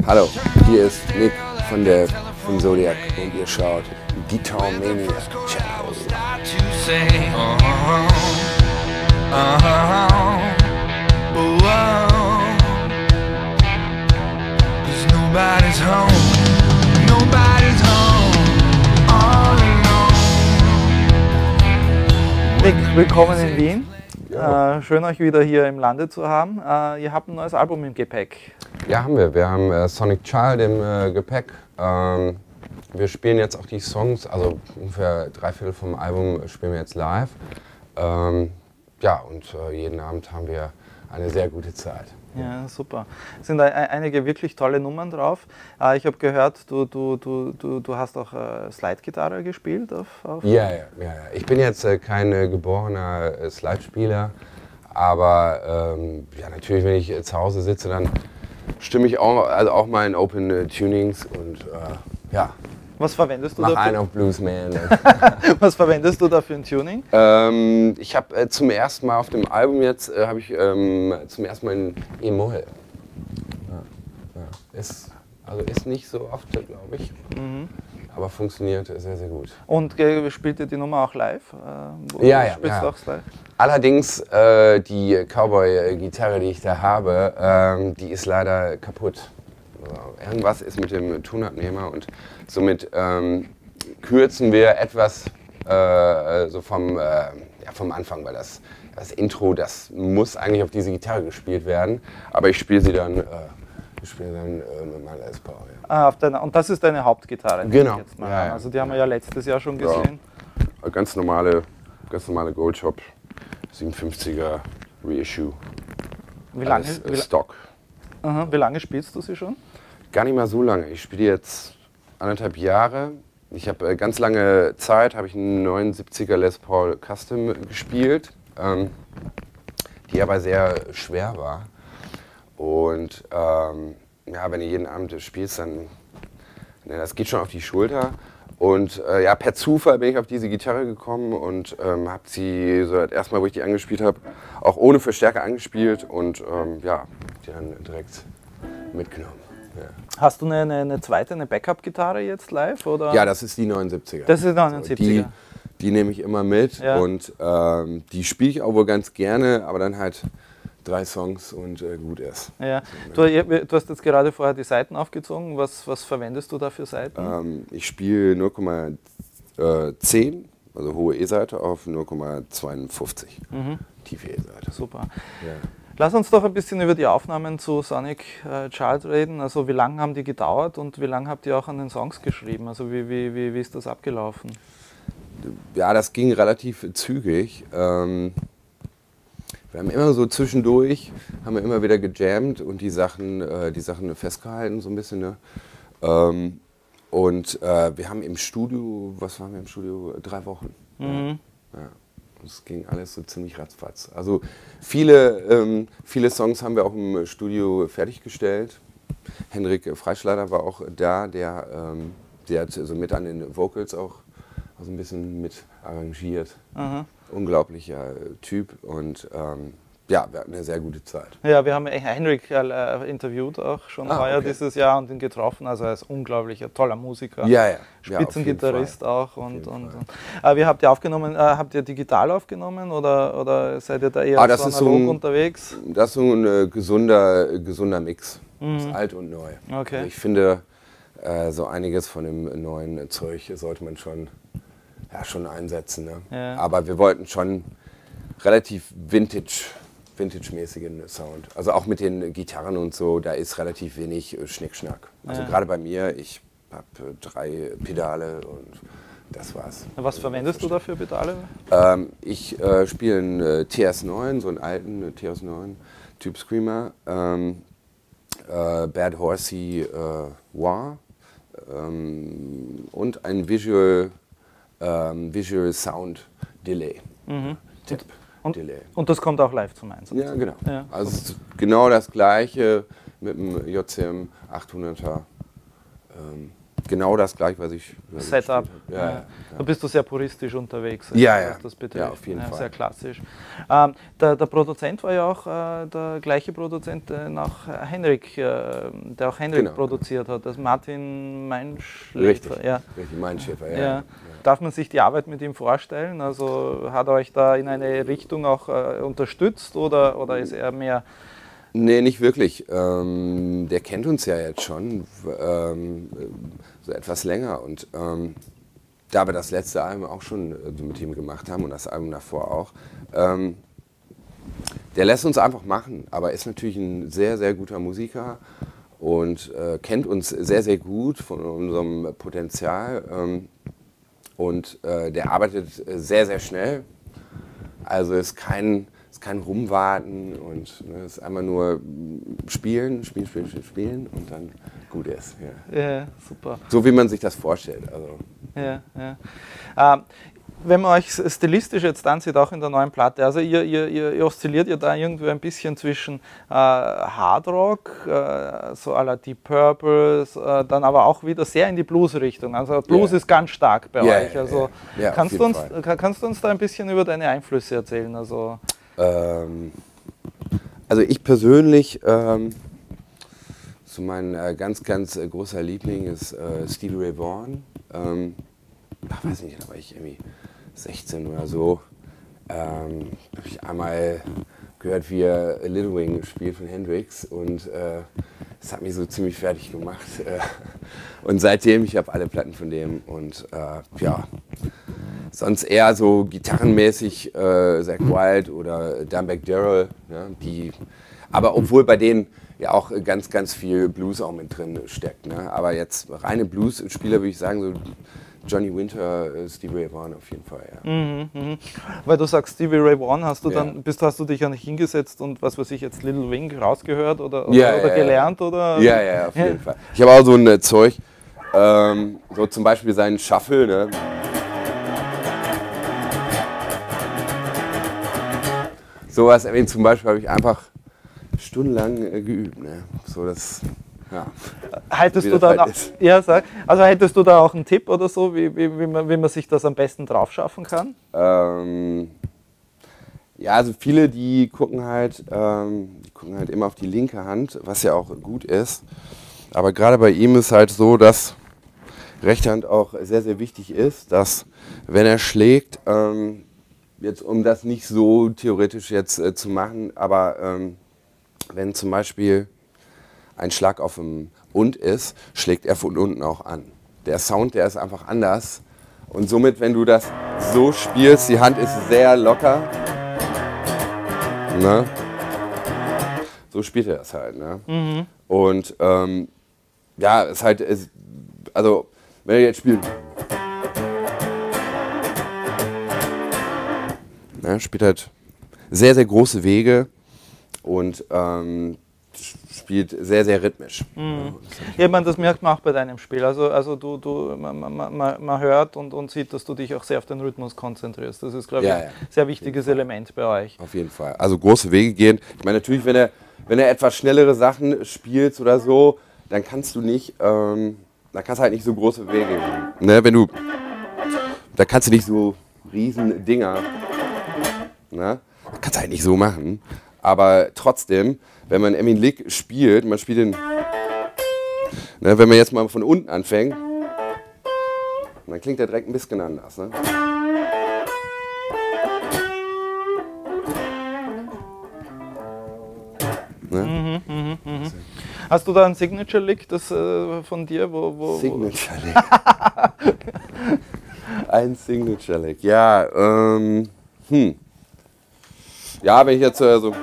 Hallo, hier ist Nick von Zodiac und ihr schaut Guitar Mania Channel. Nick, willkommen in Wien. Ja. Schön, euch wieder hier im Lande zu haben. Ihr habt ein neues Album im Gepäck. Ja, haben wir. Wir haben Sonic Child im Gepäck. Wir spielen jetzt auch die Songs, also ungefähr 3/4 vom Album spielen wir jetzt live. Ja, und jeden Abend haben wir eine sehr gute Zeit. Ja, super. Es sind einige wirklich tolle Nummern drauf. Ich habe gehört, du hast auch Slide-Gitarre gespielt. Ja. Ich bin jetzt kein geborener Slide-Spieler, aber ja, natürlich, wenn ich zu Hause sitze, dann stimme ich auch mal in Open Tunings und ja. Was verwendest du dafür? Mach einen auf Bluesman. Was verwendest du da für ein Tuning? Ich habe zum ersten Mal auf dem Album jetzt, zum ersten Mal ein E-Moll. Ja. Ist nicht so oft, glaube ich, aber funktioniert sehr, sehr gut. Und spielt ihr die Nummer auch live? Ja. Du auch live? Allerdings, die Cowboy-Gitarre, die ich da habe, die ist leider kaputt. Irgendwas ist mit dem Tonabnehmer und somit kürzen wir etwas so vom Anfang, weil das Intro, das muss eigentlich auf diese Gitarre gespielt werden, aber ich spiele sie dann, mit meiner Les Paul. Ja. Und das ist deine Hauptgitarre? Genau. Jetzt mal also die haben wir ja letztes Jahr schon gesehen. Ja. Ganz normale Goldshop 57er Reissue. Wie lange? Stock. Aha, wie lange spielst du sie schon? Gar nicht mal so lange. Ich spiele jetzt 1,5 Jahre. Ich habe ganz lange Zeit, habe ich einen 79er Les Paul Custom gespielt, die aber sehr schwer war. Und ja, wenn du jeden Abend spielst, dann das geht schon auf die Schulter. Und ja, per Zufall bin ich auf diese Gitarre gekommen und habe sie so erstmal, wo ich die angespielt habe, auch ohne Verstärker angespielt und ja, die dann direkt mitgenommen. Ja. Hast du eine zweite, eine Backup-Gitarre jetzt live? Oder? Ja, das ist die 79er. Das ist die 79er. Die nehme ich immer mit und die spiele ich auch wohl ganz gerne, aber dann halt 3 Songs und gut ist. Ja. Du hast jetzt gerade vorher die Saiten aufgezogen. Was verwendest du da für Saiten? Ich spiele 0,10, also hohe E-Seite auf 0,52 tiefe E-Seite. Super. Ja. Lass uns doch ein bisschen über die Aufnahmen zu Sonic Child reden. Also wie lange haben die gedauert und wie lange habt ihr auch an den Songs geschrieben? Also wie ist das abgelaufen? Ja, das ging relativ zügig. Wir haben immer so zwischendurch, haben wir immer wieder gejammt und die Sachen festgehalten so ein bisschen. Ne? Und wir haben im Studio, 3 Wochen. Ja. Es ging alles so ziemlich ratzfatz. Also viele Songs haben wir auch im Studio fertiggestellt. Henrik Freischlader war auch da, der hat so mit an den Vocals auch so ein bisschen mit arrangiert. Unglaublicher Typ und ja, wir hatten eine sehr gute Zeit. Ja, wir haben Henrik interviewt auch schon heuer dieses Jahr und ihn getroffen. Also er ist unglaublicher, toller Musiker. Ja. Spitzengitarrist auch. Wie habt ihr aufgenommen? Habt ihr digital aufgenommen oder seid ihr da eher analog unterwegs? Das ist so ein gesunder Mix. Das alt und neu. Okay. Also ich finde, so einiges von dem neuen Zeug sollte man schon einsetzen. Ne? Ja. Aber wir wollten schon relativ vintage-mäßigen Sound. Also auch mit den Gitarren und so, da ist relativ wenig Schnickschnack. Also gerade bei mir, ich habe 3 Pedale und das war's. Was verwendest du da für Pedale? Ich spiele einen TS9, so einen alten TS9 Typ Screamer, Bad Horsey Wah und ein Visual Sound Delay. Und das kommt auch live zum Einsatz? Ja, genau. Ja. Also es ist genau das gleiche mit dem JCM 800er genau das gleiche, was ich Setup. Ja, ja, ja. Da bist du sehr puristisch unterwegs, was das betrifft. Ja, auf jeden Fall. Sehr klassisch. Der Produzent war ja auch der gleiche Produzent nach Henrik, der auch Henrik produziert hat, das Martin Meinschäfer. Richtig, Meinschäfer, ja. Darf man sich die Arbeit mit ihm vorstellen? Also hat er euch da in eine Richtung auch unterstützt oder ist er mehr... Nee, nicht wirklich. Der kennt uns ja jetzt schon so etwas länger. Und da wir das letzte Album auch schon mit ihm gemacht haben und das Album davor auch, der lässt uns einfach machen. Aber ist natürlich ein sehr, sehr guter Musiker und kennt uns sehr, sehr gut von unserem Potenzial. Und der arbeitet sehr, sehr schnell. Also ist kein Rumwarten und es ist einfach nur spielen und dann gut ist. Ja. Ja, super. So wie man sich das vorstellt. Also. Ja. Wenn man euch stilistisch jetzt ansieht, auch in der neuen Platte, also ihr oszilliert ja da irgendwie ein bisschen zwischen Hardrock, so à la Deep Purple, dann aber auch wieder sehr in die Blues-Richtung. Also Blues ist ganz stark bei euch. Also kannst du uns da ein bisschen über deine Einflüsse erzählen? Also ich persönlich, so mein ganz, ganz großer Liebling ist Stevie Ray Vaughan. Weiß nicht, da war ich irgendwie 16 oder so. Habe ich einmal gehört, wie er Little Wing spielt von Hendrix und das hat mich so ziemlich fertig gemacht. Und seitdem, ich habe alle Platten von dem und sonst eher so gitarrenmäßig Zakk Wylde oder Dimebag Darrell, ne, aber obwohl bei denen ja auch ganz, ganz viel Blues auch mit drin steckt. Ne? Aber jetzt reine Blues-Spieler würde ich sagen, so Johnny Winter, Stevie Ray Vaughan auf jeden Fall. Ja. Weil du sagst Stevie Ray Vaughan, hast du dich ja nicht hingesetzt und was weiß ich jetzt Little Wing rausgehört oder gelernt? Oder? Ja, auf jeden Fall. Ich habe auch so ein Zeug, so zum Beispiel seinen Shuffle. Ne? Sowas zum Beispiel habe ich einfach stundenlang geübt. Ne? So das, ja. Hättest du da auch einen Tipp oder so, wie man sich das am besten drauf schaffen kann? Also viele, die gucken halt immer auf die linke Hand, was ja auch gut ist. Aber gerade bei ihm ist halt so, dass rechte Hand auch sehr, sehr wichtig ist, dass wenn er schlägt, jetzt um das nicht so theoretisch jetzt zu machen, aber wenn zum Beispiel ein Schlag auf dem Und ist, schlägt er von unten auch an. Der Sound, der ist einfach anders und somit, wenn du das so spielst, die Hand ist sehr locker, ne? So spielt er das halt. Ne? Und ist halt, also wenn er jetzt spielt, spielt halt sehr, sehr große Wege und spielt sehr, sehr rhythmisch. Ja, ich meine, das merkt man auch bei deinem Spiel. Also man hört und sieht, dass du dich auch sehr auf den Rhythmus konzentrierst. Das ist, glaube ich, ein sehr wichtiges Element bei euch. Auf jeden Fall. Also große Wege gehen. Ich meine, natürlich, wenn er etwas schnellere Sachen spielt oder so, dann kannst du nicht, dann kannst du halt nicht so große Wege gehen. Ne, da kannst du nicht so riesen Dinger. Ne? Das kannst du halt nicht so machen. Aber trotzdem, wenn man Emil Lick spielt, man spielt den, ne, wenn man jetzt mal von unten anfängt, dann klingt der direkt ein bisschen anders. Ne? Ne? Hast du da ein Signature Lick, das von dir, Signature Lick. Ein Signature Lick, ja. Ja, wenn ich jetzt so.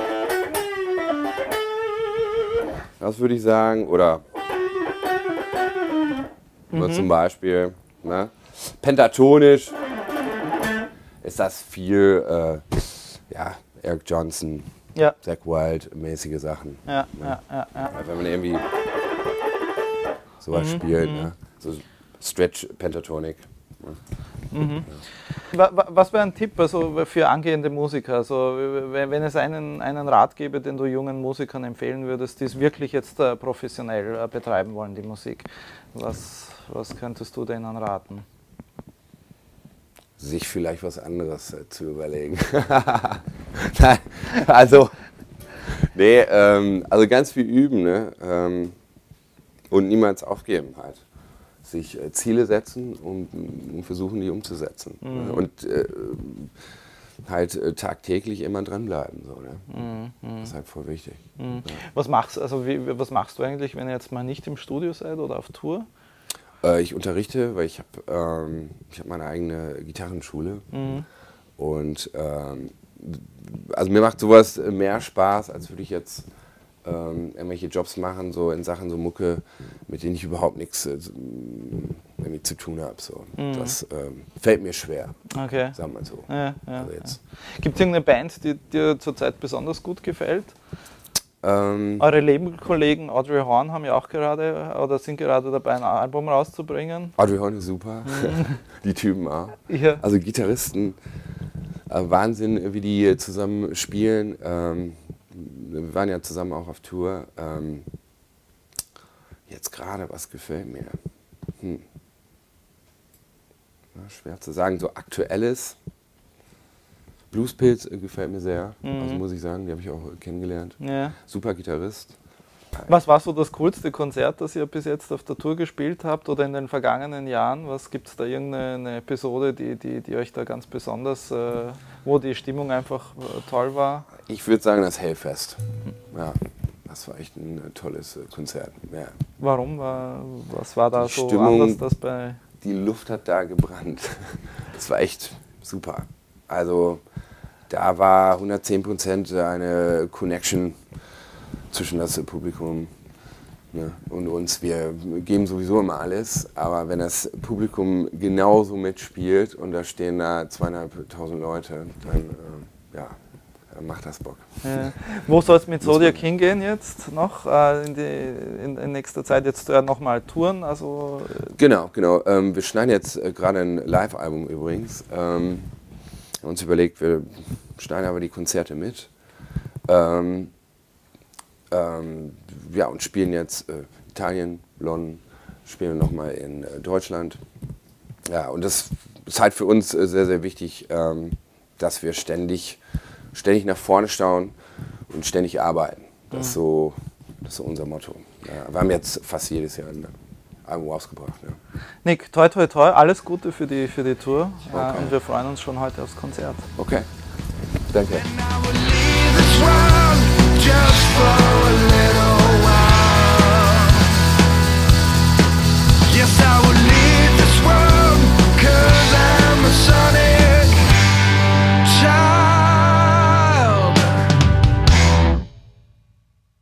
Das würde ich sagen, oder zum Beispiel, ne? Pentatonisch ist das viel, Eric Johnson, Zakk Wylde, mäßige Sachen. Ja. Wenn man irgendwie sowas spielt, ne? So Stretch Pentatonic. Ne? Mhm. Was wäre ein Tipp also für angehende Musiker? Also, wenn es einen Rat gäbe, den du jungen Musikern empfehlen würdest, die es wirklich jetzt professionell betreiben wollen, die Musik, was könntest du denen raten? Sich vielleicht was anderes zu überlegen. Nein, also, nee, also ganz viel üben, ne? Und niemals aufgeben halt. Sich Ziele setzen und versuchen, die umzusetzen. Mhm. Und halt tagtäglich immer dranbleiben. So, ne? Mhm. Das ist halt voll wichtig. Mhm. Ja. Was machst du eigentlich, wenn ihr jetzt mal nicht im Studio seid oder auf Tour? Ich unterrichte, weil ich habe meine eigene Gitarrenschule. Mhm. Und also mir macht sowas mehr Spaß, als würde ich jetzt irgendwelche Jobs machen, so in Sachen so Mucke, mit denen ich überhaupt nichts irgendwie zu tun habe. So. Mhm. Das fällt mir schwer, sagen wir mal so. Ja, ja, also gibt es irgendeine Band, die dir zurzeit besonders gut gefällt? Eure Labelkollegen Audrey Horne haben ja auch gerade oder sind gerade dabei, ein Album rauszubringen. Audrey Horne ist super, die Typen auch. Ja. Also Gitarristen, Wahnsinn, wie die zusammen spielen. Wir waren ja zusammen auch auf Tour. Jetzt gerade, was gefällt mir? Ja, schwer zu sagen. So Aktuelles. Bluespilz gefällt mir sehr. Also muss ich sagen, die habe ich auch kennengelernt. Ja. Super Gitarrist. Was war so das coolste Konzert, das ihr bis jetzt auf der Tour gespielt habt oder in den vergangenen Jahren? Gibt es da irgendeine Episode, die euch da ganz besonders, wo die Stimmung einfach toll war? Ich würde sagen, das Hellfest. Ja, das war echt ein tolles Konzert. Ja. Warum? Was war da die so Stimmung, anders? Das bei die Luft hat da gebrannt. Das war echt super. Also da war 110% eine Connection zwischen das Publikum, ne, und uns. Wir geben sowieso immer alles, aber wenn das Publikum genauso mitspielt und da stehen da 2.500 Leute, dann dann macht das Bock. Ja. Wo soll es mit Zodiac hingehen jetzt noch in nächster Zeit? Jetzt nochmal Touren? Also genau. Wir schneiden jetzt gerade ein Live-Album übrigens. Uns überlegt, wir schneiden aber die Konzerte mit. Und spielen jetzt Italien, London, spielen nochmal in Deutschland. Ja, und das ist halt für uns sehr, sehr wichtig, dass wir ständig nach vorne schauen und ständig arbeiten. Das ist so unser Motto. Ja, wir haben jetzt fast jedes Jahr ein Album rausgebracht. Ja. Nick, toi toi toi, alles Gute für die Tour. Okay. Und wir freuen uns schon heute aufs Konzert. Okay, danke. Just for a little